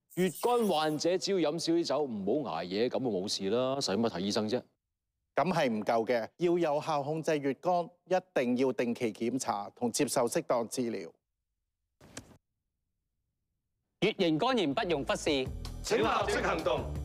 乙肝患者只要飲少啲酒，唔好捱夜，咁就冇事啦，使乜睇醫生啫？ 咁係唔夠嘅，要有效控制乙肝，一定要定期檢查同接受適當治療。 乙型肝炎不容忽視， 請立即行動。